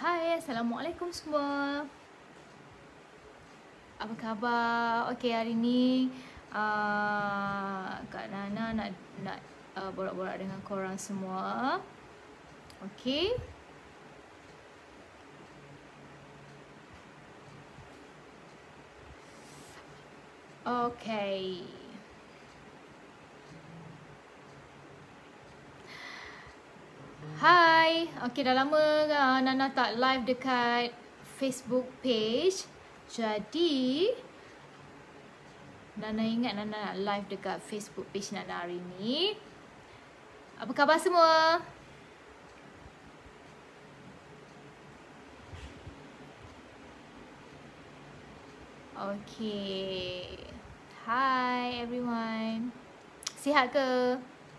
Hai, Assalamualaikum semua. Apa khabar? Okey, hari ni Kak Nana nak borak-borak dengan korang semua. Okey. Okey. Hai. Okey, dah lama Nana tak live dekat Facebook page. Jadi Nana ingat Nana nak live dekat Facebook page Nana hari ni. Apa khabar semua? Okay. Hi everyone. Sihat ke?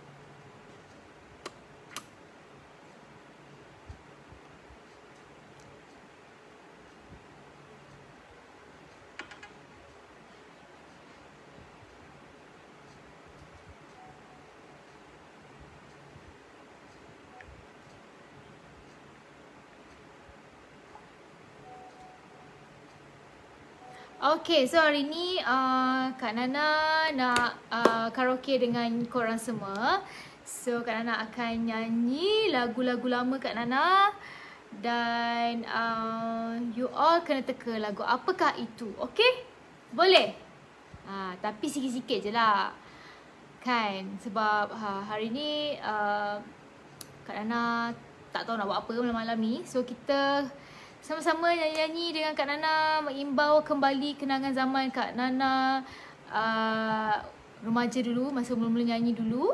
Okay, so hari ni Kak Nana nak karaoke dengan korang semua. So Kak Nana akan nyanyi lagu-lagu lama Kak Nana. Dan you all kena teka lagu apakah itu, okay? Boleh? Tapi sikit-sikit je lah. Kan, sebab hari ni Kak Nana tak tahu nak buat apa malam-malam ni. So kita sama-sama nyanyi-nyanyi dengan Kak Nana, mengimbau kembali kenangan zaman Kak Nana remaja dulu, masa mula-mula nyanyi dulu.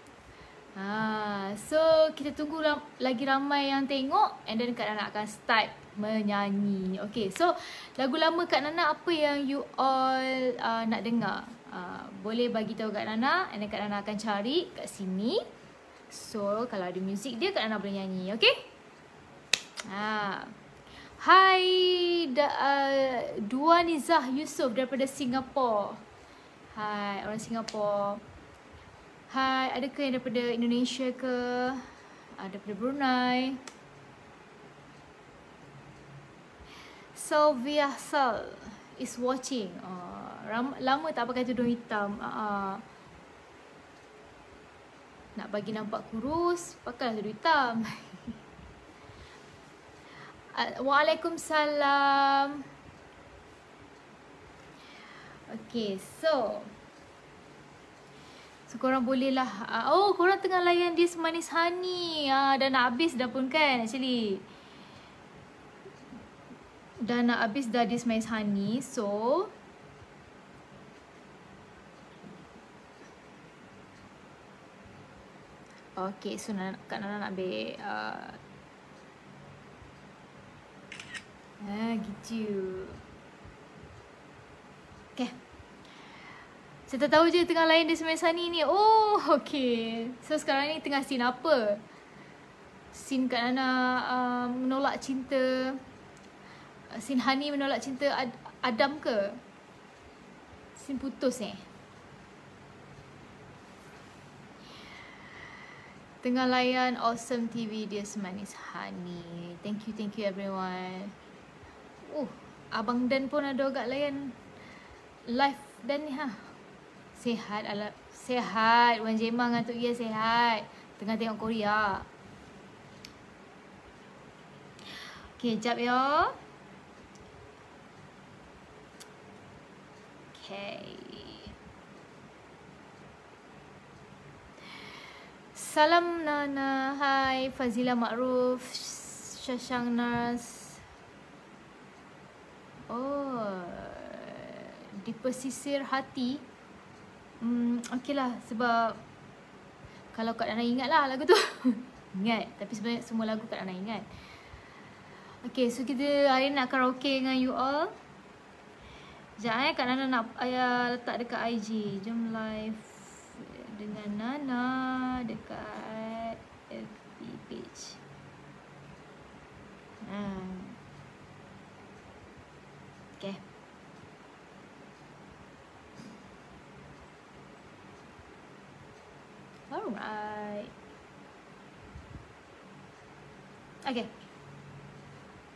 So kita tunggu lagi ramai yang tengok, and then Kak Nana akan start menyanyi. Okay, so lagu lama Kak Nana apa yang you all nak dengar? Boleh bagi tahu Kak Nana, and then Kak Nana akan cari kat sini. So kalau ada muzik dia, Kak Nana boleh nyanyi, okay? Hai Dua Nizah Yusof daripada Singapura. Hai, orang Singapura. Hai, adakah yang daripada Indonesia ke? Daripada Brunei. Sylvia Sal is watching. Lama tak pakai tudung hitam. Nak bagi nampak kurus, pakailah tudung hitam. Waalaikumsalam. Okay, so korang bolehlah korang tengah layan Dia Semanis Honey. Dah nak habis dah pun kan actually. Dah nak habis dah Dia Semanis Honey. So okay, so Kak Nana nak ambil gitu. Okay. Saya tak tahu je tengah lain Dia Semanis Honey ni. Oh, okay. So sekarang ni tengah scene apa? Scene Kak Nana menolak cinta. Scene Honey menolak cinta Adam ke? Scene putus Tengah layan Awesome TV Dia Semanis Honey. Thank you everyone. Abang Dan pun ada agak layan live Dan ni Sehat sehat. Wan Jemang dengan Tok Ia sehat. Tengah tengok Korea. Okay, jap ya. Okay. Salam Nana. Hai Fazila Ma'ruf, Shashang Nas. Di pesisir hati. Okey lah, sebab kalau Kak Nana ingat lah lagu tu. Ingat, tapi sebenarnya semua lagu Kak Nana ingat. Okay, so kita hari ni nak karaoke dengan you all. Sekejap Kak Nana nak letak dekat IG. Jom live dengan Nana dekat FB page. Okay. Alright. Okay.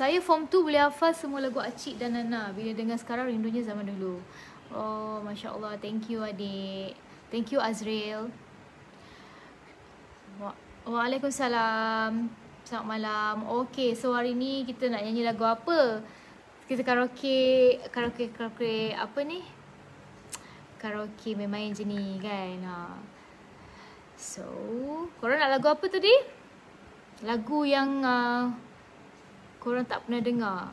Saya form 2 boleh hafal semua lagu Acik dan Nana. Bila dengar sekarang rindunya zaman dulu. Oh, Masya Allah. Thank you adik. Thank you Azril. Waalaikumsalam. Selamat malam. Okay, so hari ni kita nak nyanyi lagu apa? Kita karaoke apa ni? Karaoke main-main je ni kan. So, korang nak lagu apa tadi? Lagu yang korang tak pernah dengar.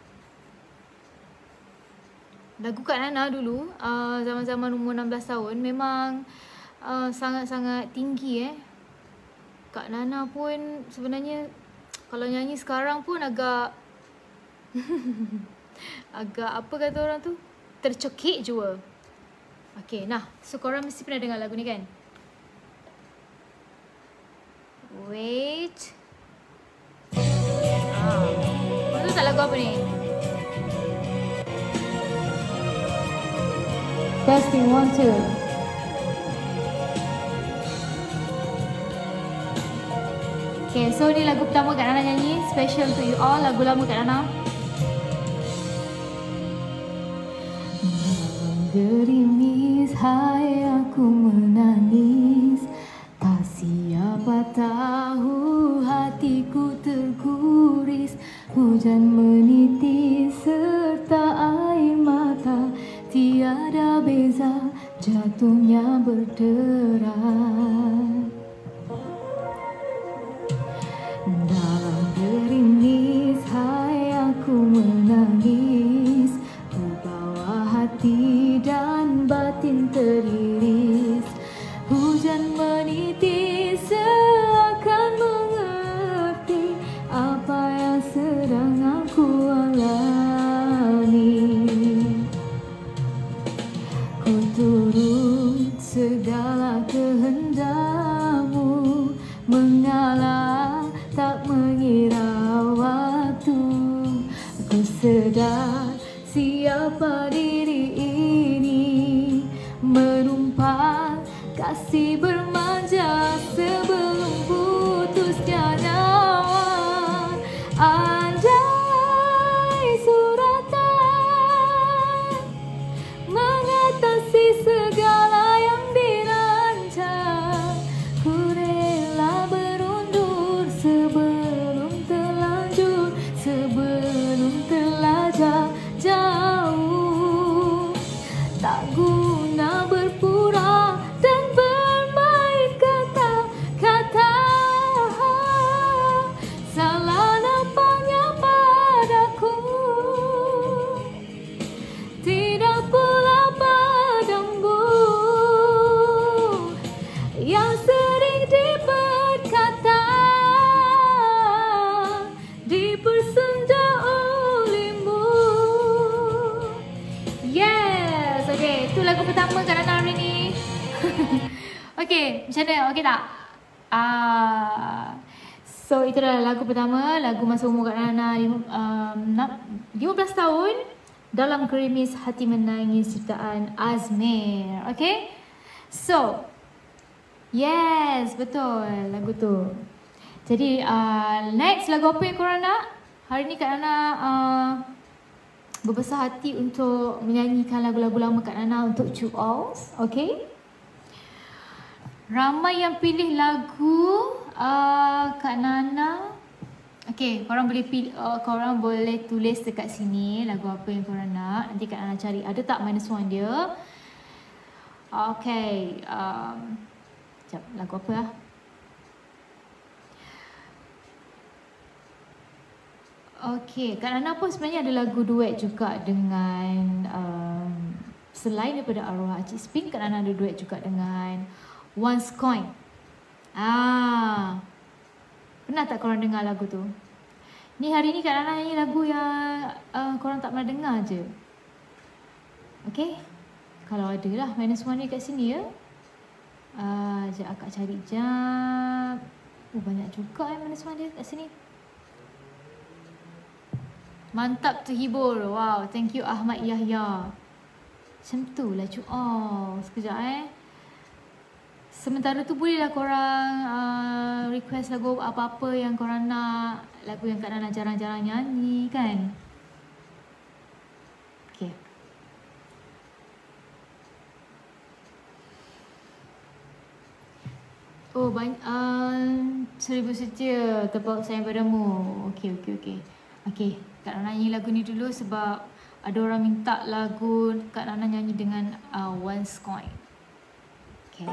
Lagu Kak Nana dulu, zaman-zaman umur 16 tahun memang sangat-sangat tinggi Kak Nana pun sebenarnya kalau nyanyi sekarang pun agak agak apa kata orang tu? Tercekik jua. Okay, nah, so korang mesti pernah dengar lagu ni kan? Wait. Korang tahu tak lagu apa ni? Testing 1, 2. Okay, so ni lagu pertama Kak Nana nyanyi. Special to you all. Lagu lama Kak Nana. Gerimis, hai aku menangis. Tak siapa tahu hatiku terguris. Hujan menitis serta air mata. Tiada beza, jatuhnya berderai. Dalam gerimis, hai aku menangis. Terbawa hati dan batin teriris. Hujan menitis seakan mengerti apa yang sedang aku alami. Ku turut segala kehendakmu, mengalah tak mengira waktu. Ku sedar siapa diri ini, menumpas kasih bermanja sebelum putusnya nyawa. Andai suratan mengatasi segala yang dirancang, ku rela berundur sebelum terlanjur, sebelum terlajak jauh. Tak guna berpura dan bermain kata-kata. Salah nampaknya padaku, tidak pula padamu, yang sering diperkata, dipersenja olehmu. Yes, okay, itu lagu pertama Kak Nana hari ni. Okay, macam mana? Okay tak? So itu adalah lagu pertama, lagu masa umur Kak Nana 15 tahun. Dalam Gerimis Hati Menangis ciptaan Azmir. Okay, so yes, betul lagu tu. Jadi next lagu apa yang korang nak? Hari ni Kak Nana berbesar hati untuk menyanyikan lagu-lagu lama Kak Nana untuk you all. Okay, ramai yang pilih lagu Kak Nana. Okay, korang boleh pilih, korang boleh tulis dekat sini lagu apa yang korang nak. Nanti Kak Nana cari. Ada tak -1 dia? Okay, sekejap, lagu apa lah? Okay, Kak Nana pun sebenarnya ada lagu duet juga dengan selain daripada Arwah Acik Spin, Kak Nana ada duet juga dengan Once Coin. Pernah tak korang dengar lagu tu? Ni hari ni Kak Nana nyanyi lagu yang korang tak pernah dengar je. Okay, kalau ada lah -1 ni kat sini ya. Sekejap akak cari jap. Banyak juga -1 dia kat sini. Mantap terhibur. Wow, thank you Ahmad Yahya. Macam tu lah cu. Sekejap Sementara tu bolehlah korang request lagu apa-apa yang korang nak. Lagu yang Kak Nana jarang-jarang nyanyi kan. Okay. Oh, banyak 1000 setia terpaut sayang padamu. Okay. Okay, Kak Nana nyanyi lagu ni dulu sebab ada orang minta lagu Kak Nana nyanyi dengan Once Coin. Okay.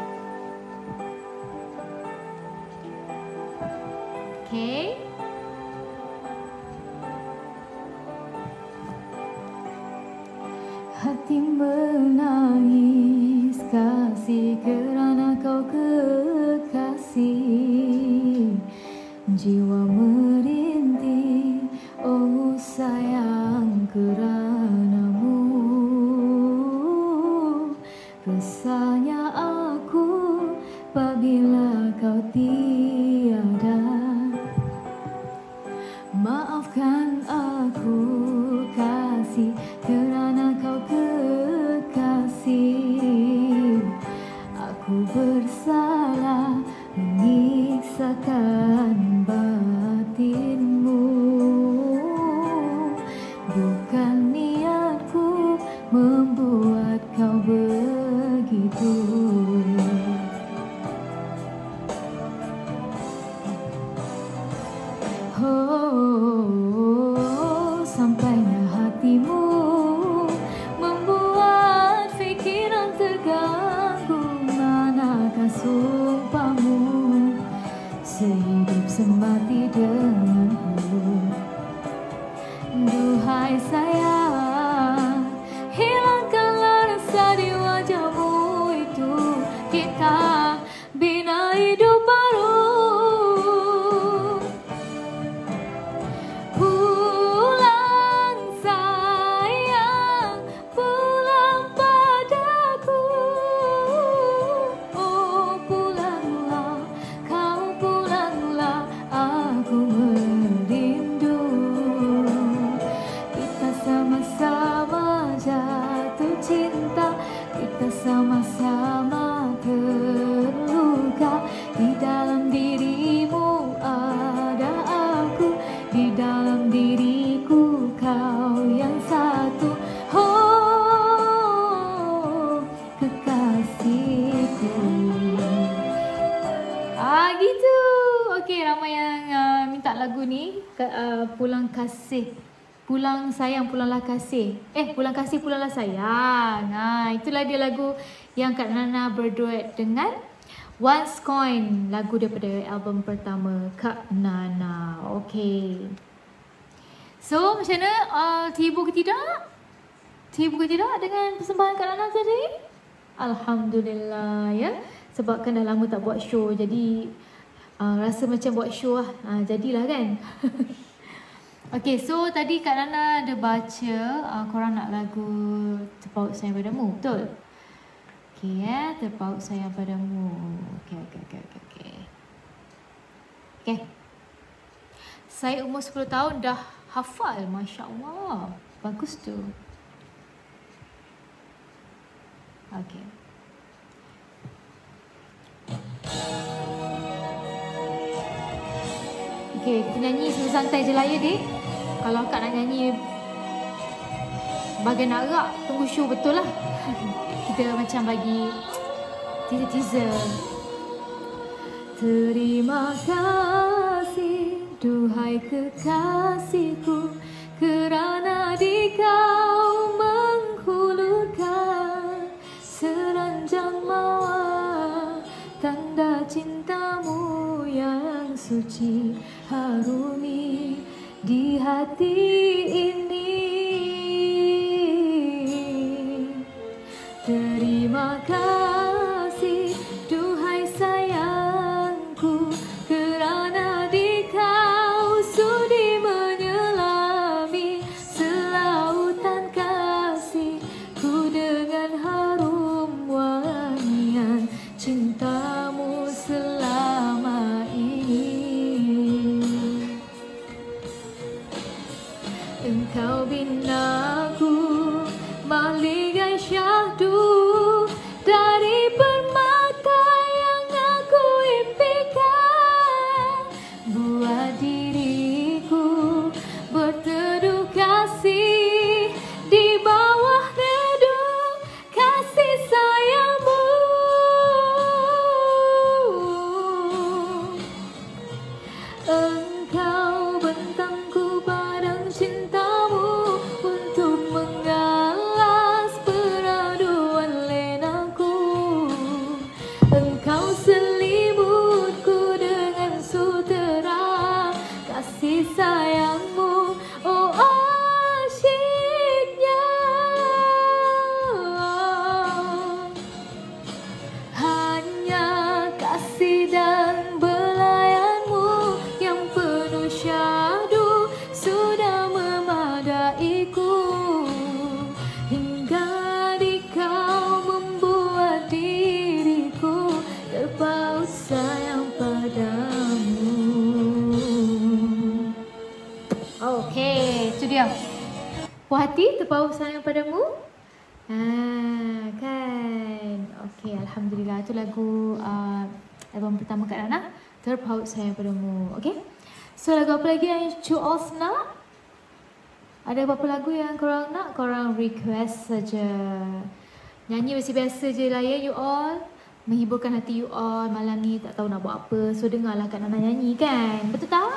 Okay. Hati menangis kasih kerana kau kekasih. Jiwa merintih, oh sayang keranamu. Resahnya aku apabila kau tiada. Maafkan aku kasih kerana kau kekasih. Aku bersalah menyiksakan batinmu. Bukan niatku membuat kau begitu. Oh, sampainya hatimu membuat fikiran terganggu. Manakah sumpahmu sehidup semati denganku? Duhai sayang, hilangkanlah rasa di wajahmu itu. Kita bina hidup baru. Sama-sama terluka. Di dalam dirimu ada aku, di dalam diriku kau yang satu. Oh, kekasihku. Gitu. Okey, ramai yang minta lagu ni. Pulang kasih, pulang sayang, pulanglah kasih. Pulang kasih, pulanglah sayang. Itulah dia lagu yang Kak Nana berduet dengan Once Coin, lagu daripada album pertama Kak Nana. Okay. So, macam mana? Terhibur ke tidak? Terhibur ke tidak dengan persembahan Kak Nana tadi? Alhamdulillah ya. Sebab kan dah lama tak buat show, jadi rasa macam buat show lah. Jadilah kan. Okay, so tadi Kak Nana ada baca korang nak lagu Terpaut Sayang Padamu, betul? Okay, Terpaut Sayang Padamu. Okay. Okay. Saya umur 10 tahun dah hafal, Masya Allah. Bagus tu. Okay. Okay, kita nyanyi santai je lah ya, Dik. Kalau Kak nak nyanyi bagian arak, tunggu show betul lah. Kita macam bagi teaser. Terima kasih, duhai kekasihku, kerana di kau menghulurkan seranjang mawar, tanda cintamu yang suci haruni di hati ini. Terima kasih, duhai sayangku, kerana di kau sudi menyelami selautan kasihku dengan harum wangian cintamu selama ini. Engkau Puas hati terpaut sayang padamu? Kan. Okey, alhamdulillah. Itu lagu album pertama Kak Nana, Terpaut Sayang Padamu. Okey. So lagu apa lagi yang you all nak? Ada apa-apa lagu yang korang nak? Korang request saja. Nyanyi biasa-biasa je lah ya you all. Menghiburkan hati you all malam ni, tak tahu nak buat apa. So dengarlah Kak Nana nyanyi kan. Betul tak?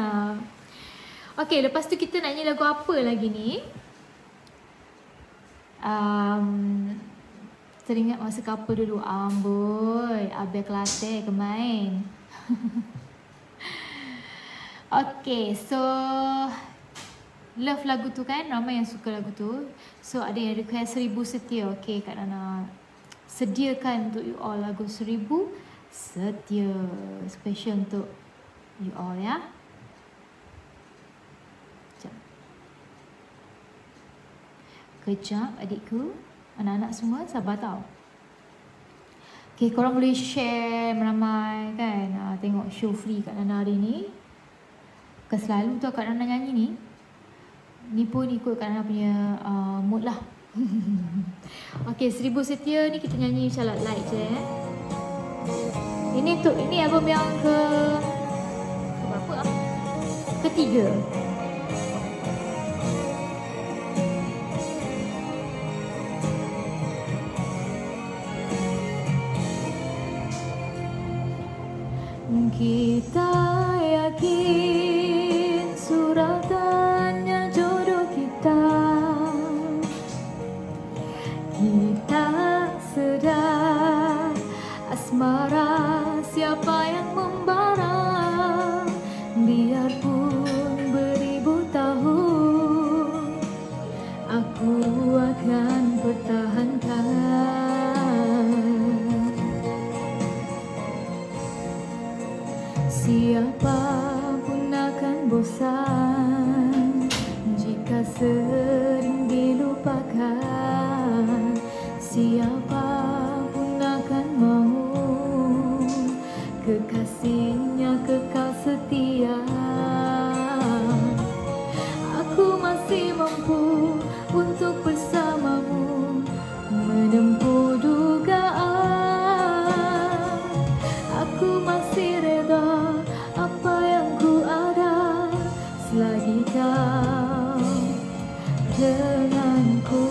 Okey, lepas tu kita nak nyanyi lagu apa lagi ni? Teringat masa couple dulu. Amboi, Abel Kelate ke main. Okay, so love lagu tu kan, ramai yang suka lagu tu. So ada yang request 1000 Setia. Okay, Kak Nana sediakan untuk you all lagu 1000 Setia, special untuk you all ya. Kejap adikku, anak-anak semua sabar tau. Okay, korang boleh share meramai kan, tengok show free Kak Nana hari ni. Bukan selalu tu Kak Nana nyanyi ni. Ni pun ikut Kak Nana punya mood lah. Okay, 1000 Setia ni kita nyanyi macam light je Ini album yang berapa ah? Ketiga. Kita yakin suratannya jodoh kita. Kita sedar asmara siapa yang membara. Biarpun beribu tahun, aku akan pertahankan. Siapapun akan bosan jika sering dilupakan. Siapapun akan mau kekasihnya kekal setia. Aku masih mampu untuk bersamamu menempuh dugaan. Aku masih reda apa yang ku ada selagi kau denganku.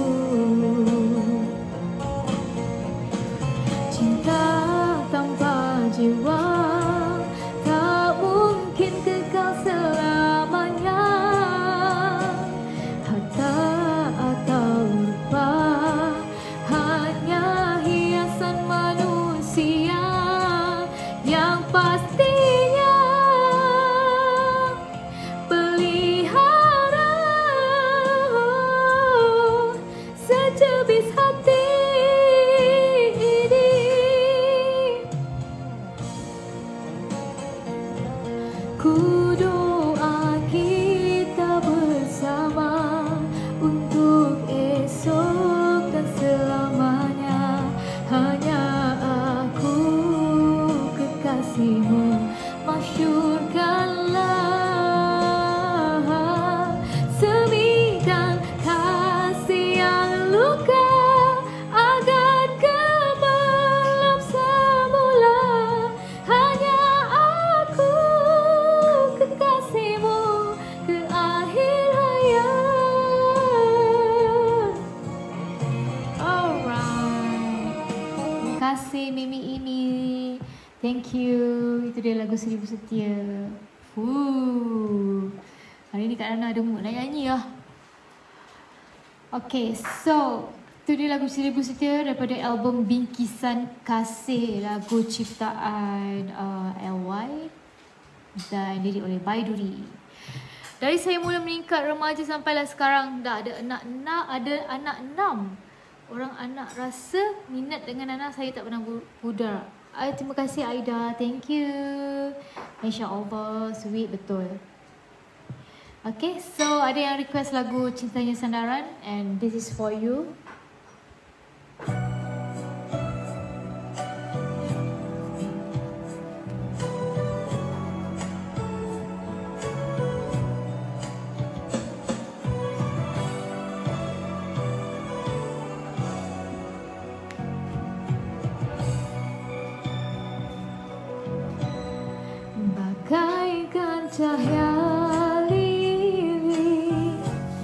Cinta tanpa jiwa tak mungkin kekal selamanya. Harta atau rupa hanya hiasan manusia. Yang pastinya pelihara secebis hati ini. Ku doa kita bersama untuk esok dan selamanya. Hanya aku kekasihmu, masyurkanlah semidang kasih yang luka agar gemerlap semula. Hanya aku kekasihmu ke akhir hayat. Alright, terima kasih Mimi ini. Thank you. Itu dia lagu 1000 Setia. Hari ni Kak Nana ada mood nak nyanyi lah. Okay, so itu dia lagu 1000 Setia daripada album Bingkisan Kasih, lagu ciptaan LY dan lirik oleh Baiduri. Dari saya mula meningkat remaja sampailah sekarang dah ada anak 6. Orang anak rasa minat dengan Nana, saya tak pernah pudar. Terima kasih Aida, thank you. Masya Allah, sweet betul. Okay, so ada yang request lagu Cintanya Sandaran, and this is for you. cahaya lilin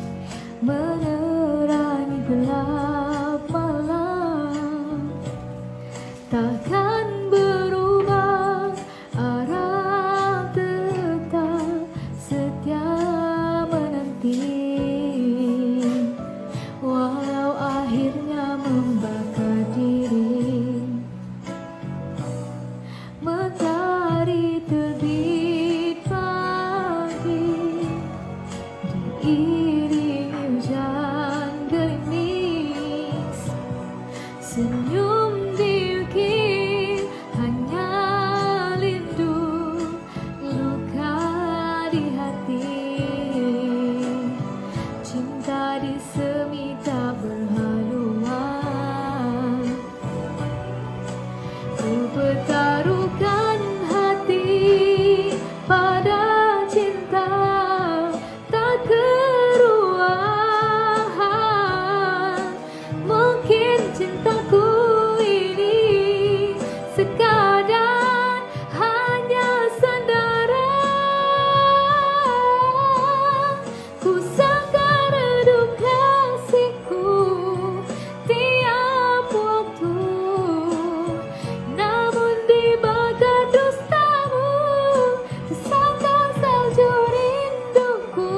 menerangi gelap malam, takkan berubah arah, tetap setia menanti. Walau akhirnya membakar diri, matahari terbit pagi, diiringi hujan gerimis, senyum diukir hanya lindu, luka di hati. Cinta di semi tak berhaluan, ku pertaruhkan hati pada cinta tak keruan. Mungkin cintaku ini sekadar hanya sandaran. Ku sangka redup kasihku tiap waktu, namun dibakar dustamu, tersangka salju rinduku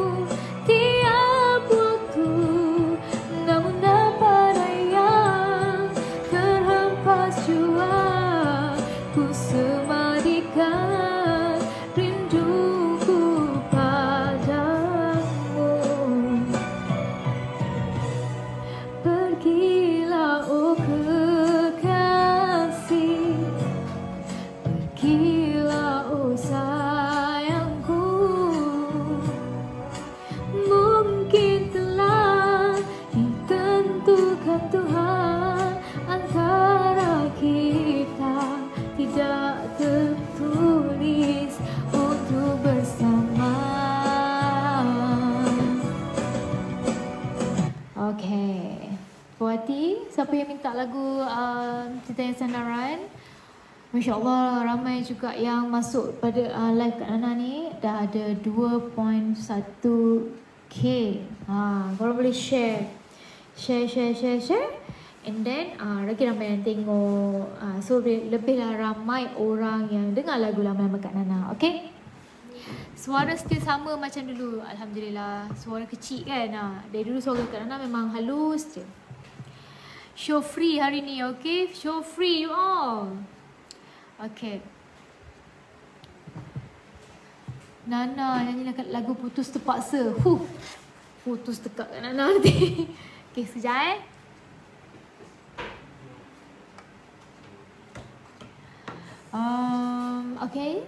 tiap waktu. Namun apa daya, terhempas jua, ku semadikan rinduku padamu. Pergilah oh kekasih, pergilah oh sayangku. Mungkin telah ditentukan Tuhan antara kita, tidak tertulis untuk bersama. Okay, Puati, siapa yang minta lagu Cinta Yang Sandaran? Masya Allah, ramai juga yang masuk pada live Kak Nana ni. Dah ada 2.1k. Korang boleh share. And then lagi ramai yang tengok. So lebihlah ramai orang yang dengar lagu lama-lama Kak Nana. Okay? Suara still sama macam dulu. Alhamdulillah. Suara kecil kan. Dari dulu suara Kak Nana memang halus je. Show free hari ni, okay? Show free you all. Okay. Nana nyanyi lagu Putus Terpaksa. Putus dekat kat Nana nanti. Okay, sekejap okay.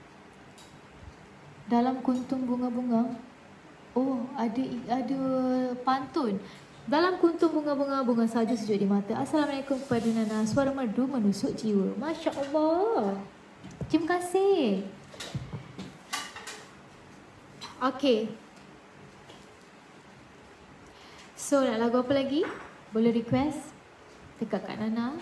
Dalam kuntum bunga-bunga. Oh, ada pantun. Dalam kuntum bunga-bunga, bunga salju sejuk di mata. Assalamualaikum kepada Nana, suara merdu menusuk jiwa. Masya Allah. Terima kasih. Okay. So, nak lagu apa lagi? Boleh request dekat Kak Nana.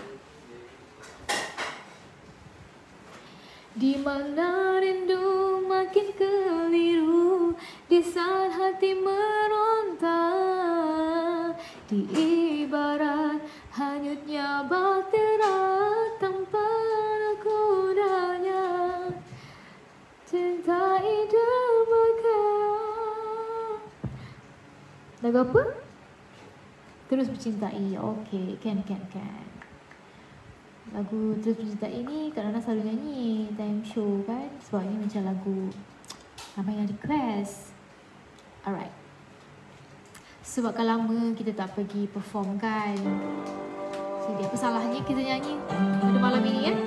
Di mana rindu makin keliru, di saat hati meronta, di ibarat hanyutnya bahtera tanpa nakodanya. Cintai demikian. Lagu apa? Terus Mencintai. Okay, can. Lagu Terus Mencintai ni Kak Nana selalu nyanyi time show kan. Sebab ni macam lagu ramai yang request. Alright. Sebab kan lama kita tak pergi perform kan. Jadi apa salahnya kita nyanyi pada malam ini ya?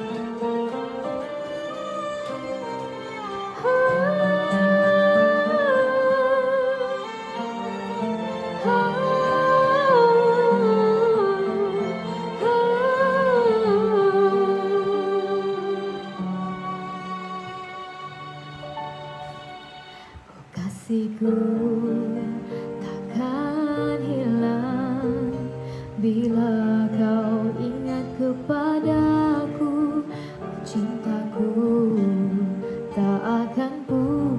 Kasihku takkan hilang bila kau ingat kepadaku. Cintaku tak akan pulang.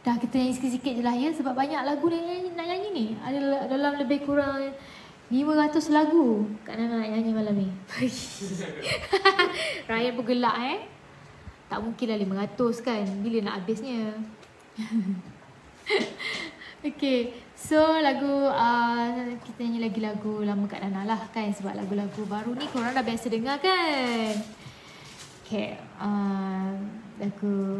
Dah kita nyanyi sikit-sikit je lah ya, sebab banyak lagu nak nyanyi ni. Ada dalam lebih kurang 500 lagu Kak Nana nak nyanyi malam ni. Ryan pun gelak Tak mungkin lah 500 kan. Bila nak habisnya. Okay, so lagu kita nyanyi lagi lagu lama Kak Nana lah kan. Sebab lagu-lagu baru ni korang dah biasa dengar kan. Okay, lagu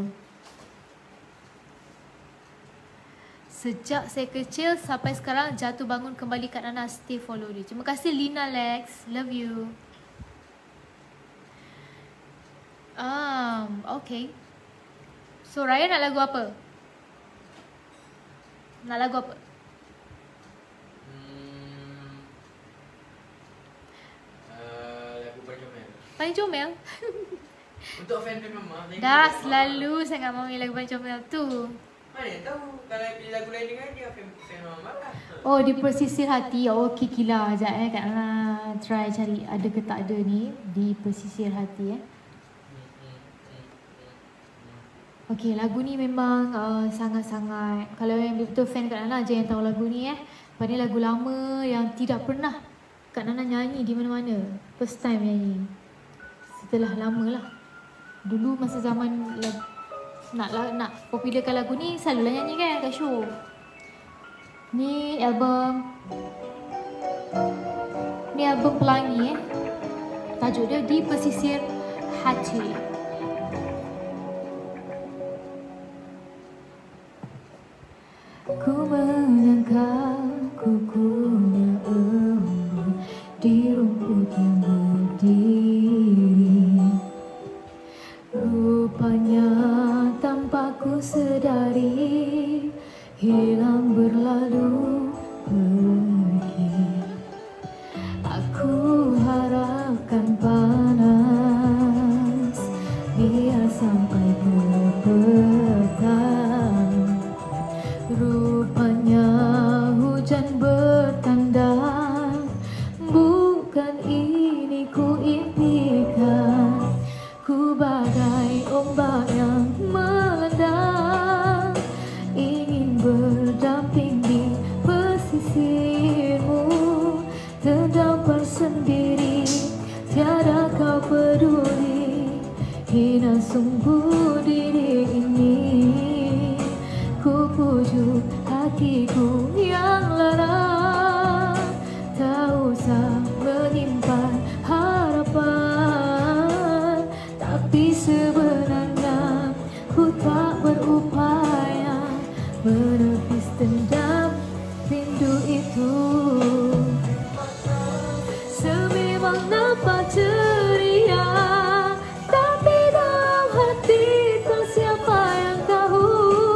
Sejak saya kecil sampai sekarang jatuh bangun kembali Kak Nana, stay follow dia. Terima kasih Lina Lex, love you. Okay. So Ryan nak lagu apa? Nak lagu apa? Lagu paling comel. Paling comel? Untuk fan-fan mama. Dah selalu sangat mau lagu paling comel tu. Mana tahu kalau pilih lagu lain dengan dia fan mama lah. Oh, di Pesisir Hati. Oh, okay, kila sekejap Kak Nana try cari ada ke tak ada ni di Pesisir Hati Okay, lagu ni memang sangat-sangat, kalau yang betul fan Kak Nana je yang tahu lagu ni Lepas ni lagu lama yang tidak pernah Kak Nana nyanyi di mana-mana. First time nyanyi setelah lama lah. Dulu masa zaman nak popularkan lagu ni selalulah nyanyi kan kat show. Ni album Pelangi tajuk dia Di Pesisir Hati. Ku menyangka kukunya embun di rumput yang berdiri. Rupanya tanpa ku sedari hilang berlalu pergi. Aku harapkan panas biar sampai ke petang. Rupanya hujan bertanda, bukan ini ku impikan. Ku bagai ombak yang melanda, ingin berdamping di pesisirmu, terdampar sendiri, tiada kau peduli. Hina sungguh diri ini, ku pujuk hatiku yang lara, tak usah menyimpan harapan. Tapi sebenarnya ku tak berupaya menepis dendam rindu itu. Sememang nampak ceria, tapi dalam hati tak siapa yang tahu.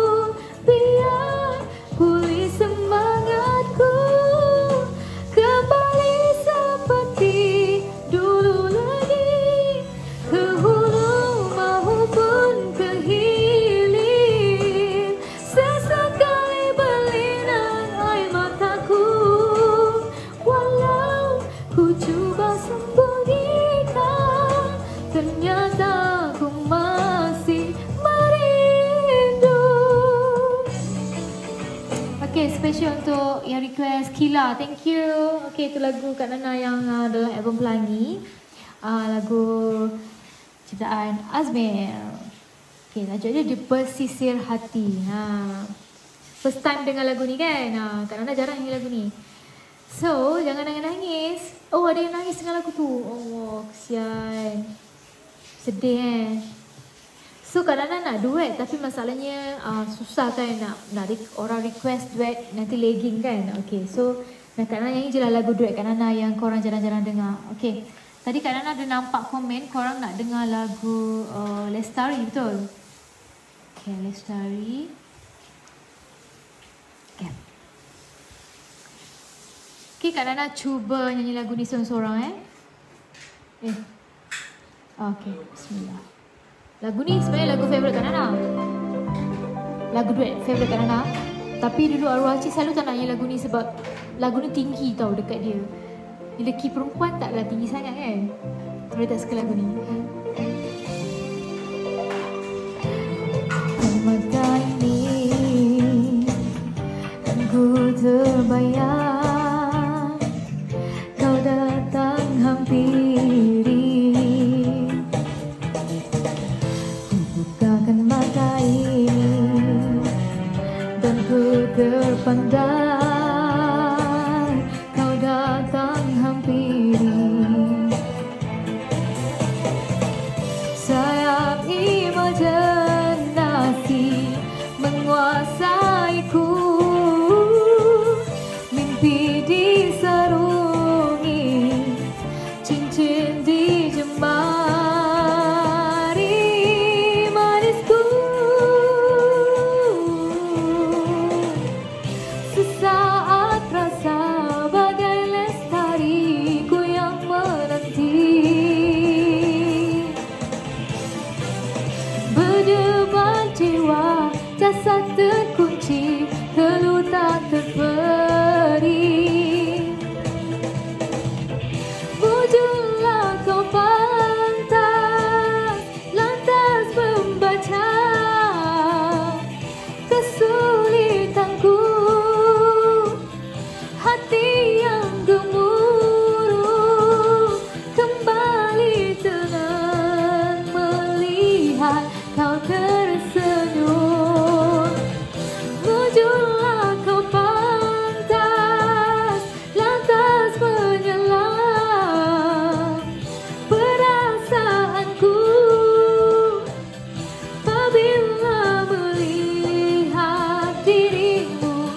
Biar pulih semangatku, kembali seperti dulu lagi, ke hulu maupun ke hilir. Sesekali berlinang air mataku, walau ku cuba sembunyikan, ternyata ku masih merindu. Okay, special untuk yang request Kila, thank you. Okay, itu lagu Kak Nana yang dalam album Pelangi, lagu ciptaan Azmir. Okay, tajuk dia Di Pesisir Hati. First time dengar lagu ni kan. Kak Nana jarang nyanyi lagu ni. So, jangan nangis-nangis. Oh, ada yang nangis dengan lagu tu. Oh, kesian. Sedih So, Kak Nana nak duet, tapi masalahnya susah kan nak orang request duet, nanti lagging kan. Okay, so Kak Nana nyanyi je lah lagu duet Kak Nana yang korang jarang-jarang dengar. Okay, tadi Kak Nana ada nampak komen korang nak dengar lagu Lestari, betul? Okay, Lestari. Okay. Okay, Kak Nana cuba nyanyi lagu ni seorang-seorang Okay, bismillah. Lagu ni sebenarnya lagu favourite Kak Nana. Lagu duet favourite Kak Nana. Tapi dulu arwah cik selalu tak nak nyanyi lagu ni sebab lagu ni tinggi tau dekat dia. Lelaki perempuan taklah tinggi sangat kan. Kalau tak suka lagu ni. Mata ini dan ku terpandang kau datang hampiri. Sayap imajinasi menguasaiku, mimpi disarungi, cincin dijemari manisku. Sesaat rasa bagai lestariku yang menanti, berdebar jiwa, jasad terkunci, keluh tak terperi. Wujudlah kau pantas, lantas membaca kesulitanku, hati yang gemuruh kembali tenang melihat kau tersenyum. Wujudlah kau pantas, lantas menyelam perasaanku apabila melihat dirimu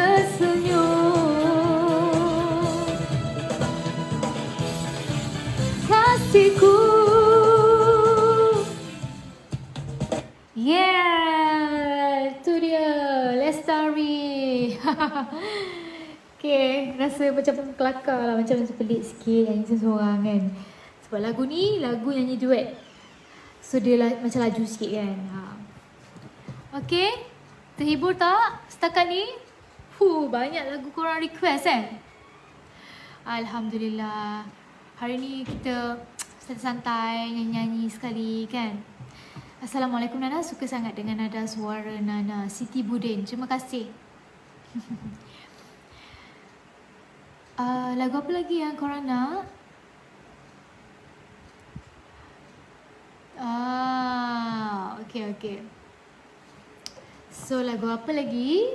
tersenyum. Kasihku, yeah, itu dia Lestari. Okay, rasa macam kelakar lah, macam pelik sikit nyanyi seseorang kan. Sebab lagu ni lagu nyanyi duet, so dia macam laju sikit kan. Okay, terhibur tak setakat ni? Banyak lagu korang request kan. Alhamdulillah, hari ni kita santai-santai nyanyi-nyanyi sekali kan. Assalamualaikum Nana, suka sangat dengan nada suara Nana. Siti Budin, terima kasih. Lagu apa lagi yang korang nak? Okay. So lagu apa lagi?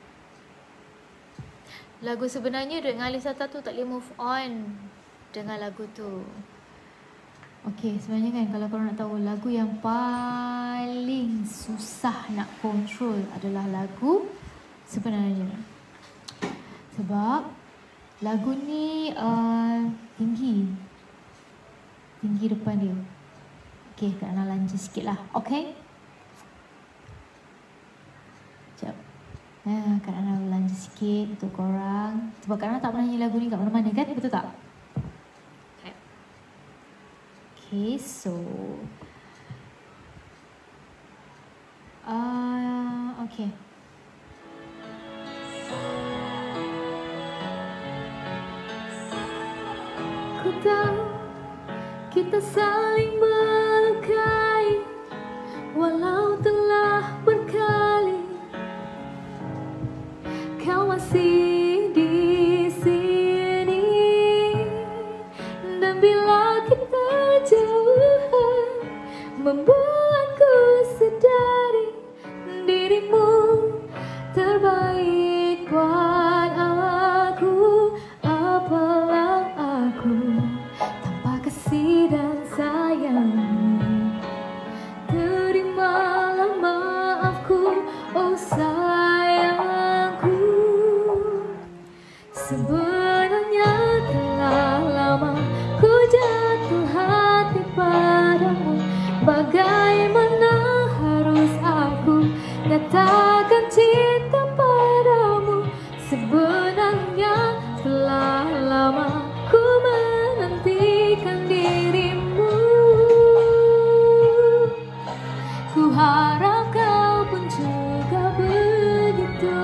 Lagu sebenarnya dengan Alif Sata tu tak boleh move on dengan lagu tu. Okay, sebenarnya kan kalau korang nak tahu, lagu yang paling susah nak kontrol adalah lagu sebenarnya. Sebab lagu ni tinggi depan dia. Okay, Kak Nana lanjut sikit lah. Okay, sekejap. Kak Nana lanjut sikit untuk korang. Sebab Kak Nana tak pernah nyanyi lagu ni kat mana-mana kan, betul tak? Okay, so okay. Ku tahu kita saling melukai, walau telah berkali kau masih di sini. Dan bila kita jauhan membuatku sedari dirimu terbaik buat aku. Apalah aku tanpa kasih dan sayang. Terimalah maafku, oh sayangku. Sebenarnya telah lama ku jatuh hati padamu. Bagaimana harus aku nyatakan cinta padamu? Sebenarnya telah lama ku menantikan dirimu. Ku harap kau pun juga begitu.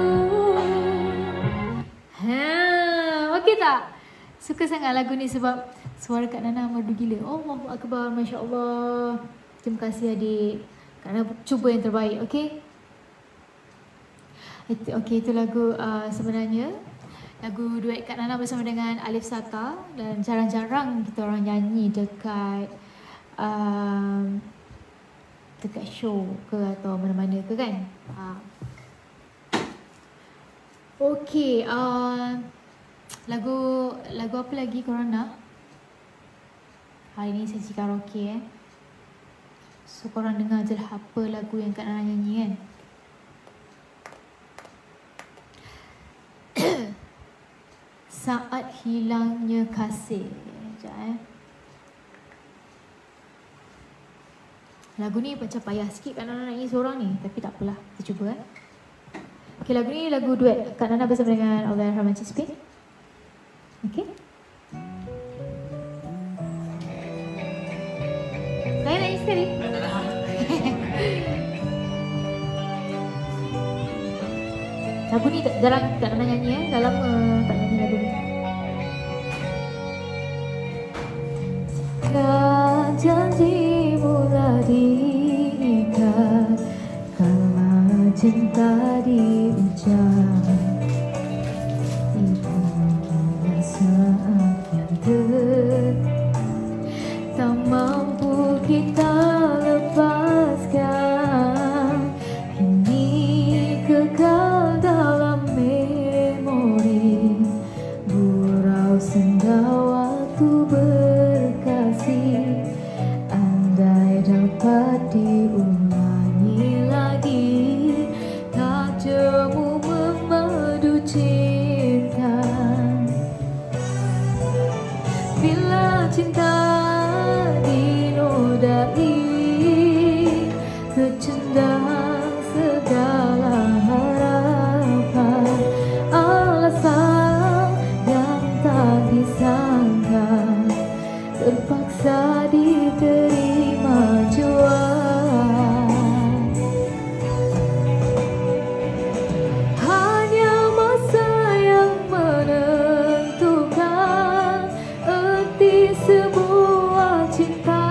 Okey tak? Suka sangat lagu ni sebab suara Kak Nana merdu gila. Allahu Akbar, Masya Allah. Terima kasih adik. Kak Nana cuba yang terbaik, okey? Okey, itu lagu sebenarnya. Lagu duet Kak Nana bersama dengan Alif Sata. Dan jarang-jarang kita orang nyanyi dekat dekat show ke atau mana-mana ke kan. Okay, lagu apa lagi korang nak? Hari ni sesi karaoke So korang dengar je lah apa lagu yang Kak Nana nyanyi kan. Saat hilangnya kasih. Sekejap Lagu ni macam payah sikit Kak Nana nyanyi seorang ni. Tapi tak apalah, kita cuba Okay, lagu ni lagu duet Kak Nana bersama dengan Allahyarham Encik Spin. Okay. Saya nyanyi sekali. Lagu ni jarang Kak Nana nyanyi dah lama tak nyanyi lagu ni. Jika janji mula diikat, kalau cinta diucap, itu mungkinlah saat yang tak mampu kita lepaskan. Kini kekal dalam memori, gurau senda waktu berkasih. Andai dapat diulangi lagi, tak jemu memadu cinta. Bila cinta dinodai, kecendang segala harapan. Alasan yang tak disangka, terpaksa diterima jua. Hanya masa yang menentukan erti sebuah cinta.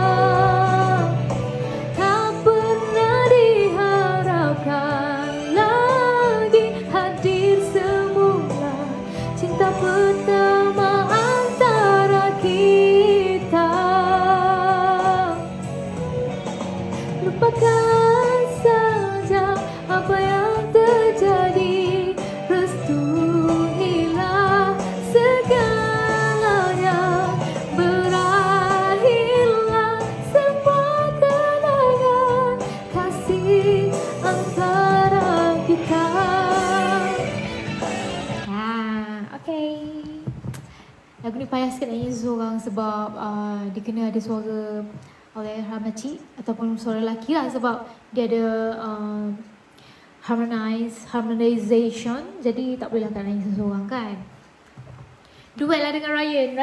Tak pernah diharapkan lagi hadir semula cinta pertama antara kita. Lupakan saja apa yang terjadi, restuilah segalanya. Berakhirlah semua kenangan kasih antara kita. Okay. Lagu ni payah sikit nak nyanyi seorang sebab dia kena ada suara Allahyarham Encik ataupun suara lelaki lah, sebab dia ada harmonization, jadi tak boleh nak nyanyi seseorang kan. Duet lah dengan Ryan.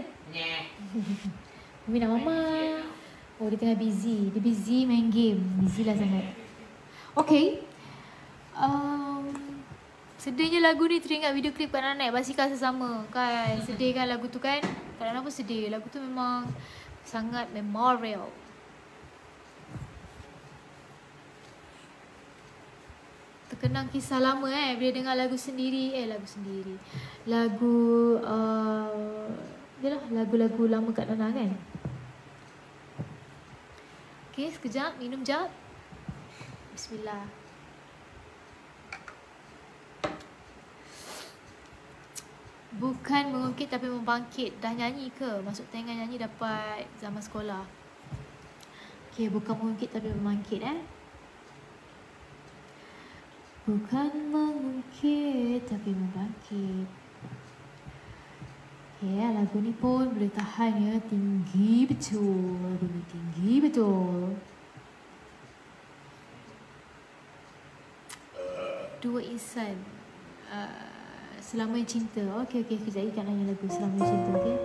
Mami nak mama. Oh, dia tengah busy. Dia busy main game. Busy lah sangat. Okay. Sedihnya lagu ni teringat video klip Kak Nana naik basikal sesama kan. Sedih kan lagu tu kan. Kak Nana pun sedih. Lagu tu memang sangat memorial. Terkenang kisah lama bila dengar lagu sendiri. Lagu yalah, lagu-lagu lama Kak Nana kan. Okay, sekejap minum jap. Bismillah. Bukan mengungkit tapi membangkit. Dah nyanyi ke? Masuk tangan nyanyi dapat zaman sekolah. Okay, bukan mengungkit tapi membangkit Bukan mengungkit tapi membangkit. Okay, lagu ni pun boleh tahan ya. Tinggi betul. Lagu ni tinggi betul. Dua insan Selama Cinta. Okay, kejap lagi Kak nyanyi lagu Selama Cinta, okay?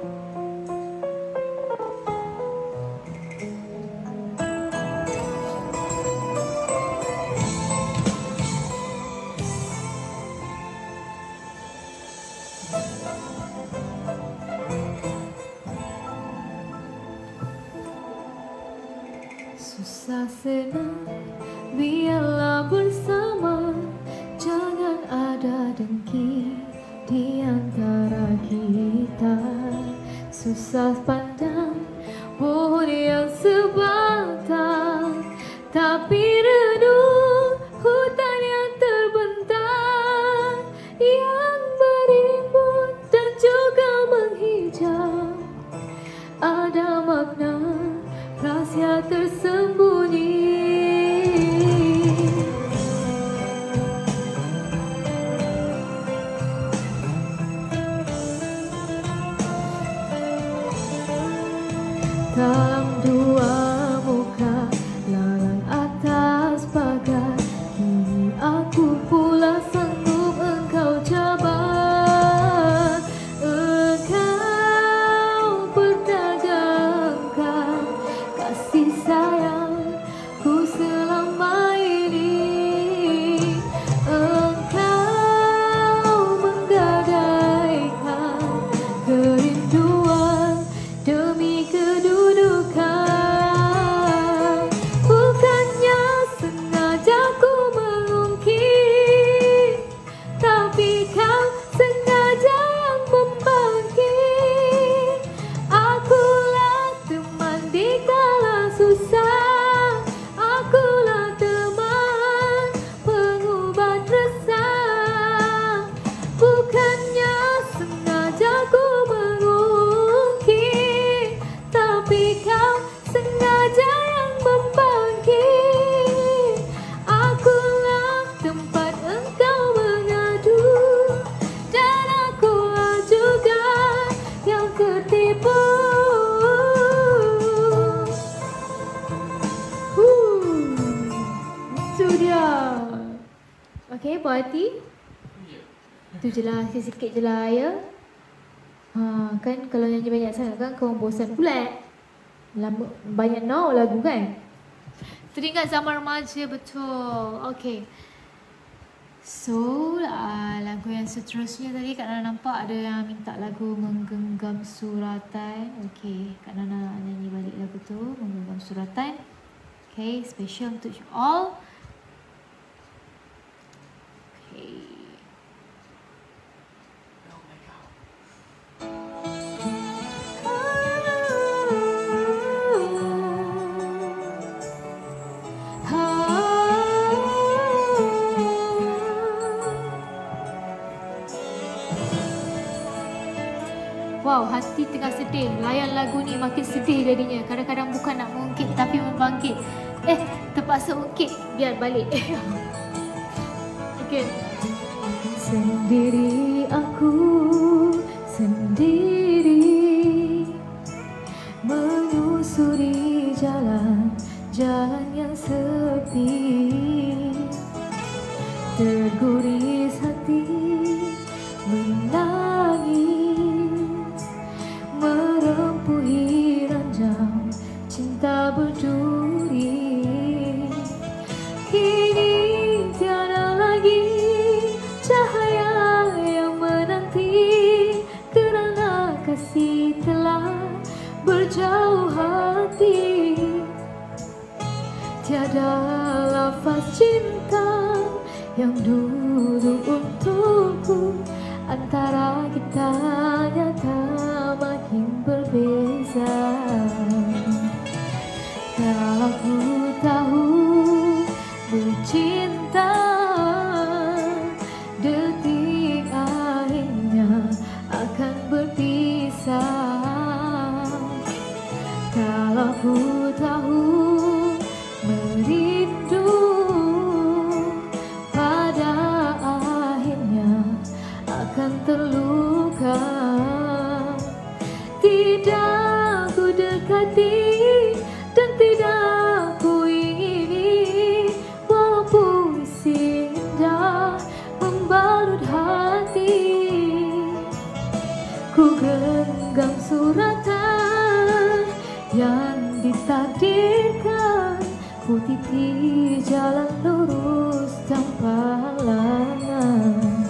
Susah senang, biarlah bersama. Jangan ada dengki di antara kita. Susah pandang pohon yang sebatang, tapi redup hutan yang terbentang. salam dua muka, lalang atas pagar. Kini aku pula sanggup engkau cabar. Engkau perdagangkan kasih sayangku selama ini. Engkau menggadaikan kerinduan demi kedudukan. Bukannya sengaja ku mengungkit, tapi kau sengaja yang membangkit. Akulah teman di kala susah, akulah teman pengubat resah. Bukannya sengaja ku mengungkit, tapi kau sengaja yang membangkit. Akulah tempat engkau mengadu, dan akulah juga yang tertipu. Itu dia. Okay, puas hati? Itu je lah, sikit-sikit je lah ya. Kan kalau nyanyi banyak sangat kan kau bosan pula. Lama, banyak now lagu kan. Teringat zaman remaja betul. Okay. So lagu yang seterusnya tadi Kak Nana nampak ada yang minta lagu Menggenggam Suratan. Okay, Kak Nana nyanyi balik lagu tu, Menggenggam Suratan. Okay, special untuk you all. Okay. Oh my god. Wow, hati tengah sedih. Layan lagu ni makin sedih jadinya. Kadang-kadang bukan nak mengungkit tapi membangkit. Terpaksa ungkit biar balik. Okay. Sendiri aku, sendiri menyusuri jalan-jalan yang sepi. Terguris hati menangis, merempuhi ranjang cinta berduri. Kini tiada lagi cahaya yang menanti, kerana kasih telah berjauh hati. Tiada lafaz cinta yang dulu untukku, antara kita nyata makin berbeza. Aku tahu bercinta detik akhirnya akan berpisah. Kalau ku tahu merindu pada akhirnya akan terluka. Tidak ku dekati dan tidak ku ingini, walaupun isi indah membalut hati. Ku genggam suratan yang ditakdirkan, ku titi jalan lurus tanpa halangan.